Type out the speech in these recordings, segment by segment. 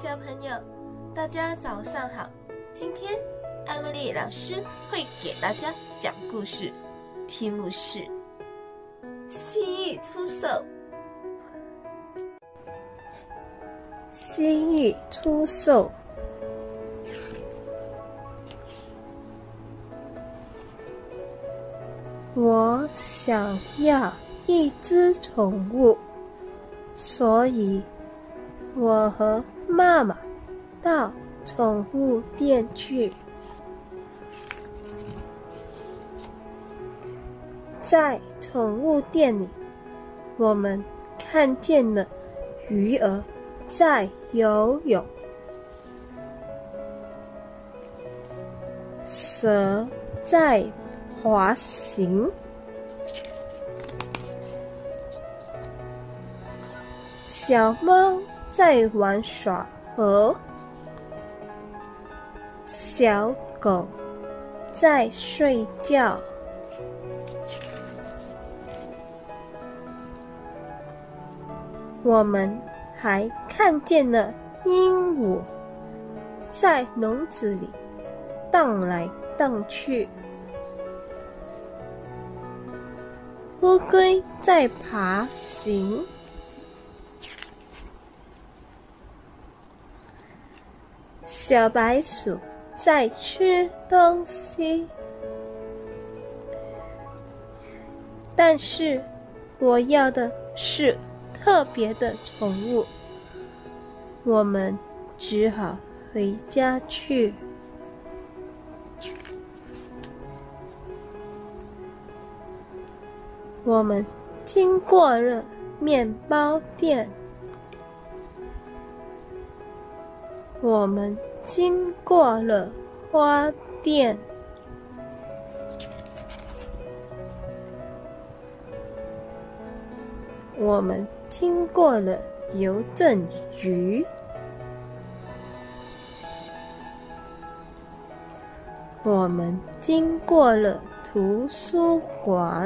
小朋友，大家早上好。今天艾茉莉老师会给大家讲故事，题目是《蜥蜴出售》。 蜥蜴出售。我想要一只宠物，所以我和妈妈到宠物店去。在宠物店里，我们看见了鱼儿在游泳，蛇在滑行，小猫在玩耍河，小狗在睡觉。我们还看见了鹦鹉在笼子里荡来荡去，乌龟在爬行，小白鼠在吃东西。但是我要的是特别的宠物，我们只好回家去。我们经过了面包店，我们经过了花店，我们经过了邮政局，我们经过了图书馆，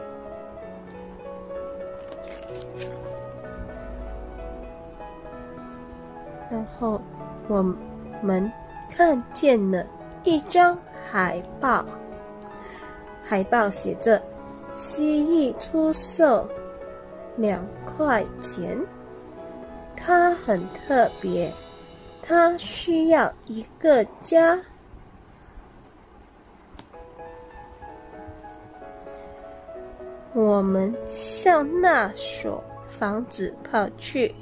然后我们看见了一张海报，海报写着“蜥蜴出售，2块钱”。它很特别，它需要一个家。我们向那所房子跑去。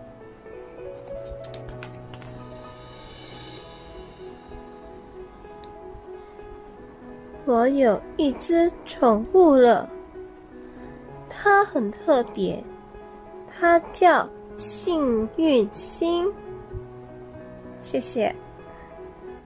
我有一只宠物了，它很特别，它叫幸运星。谢谢。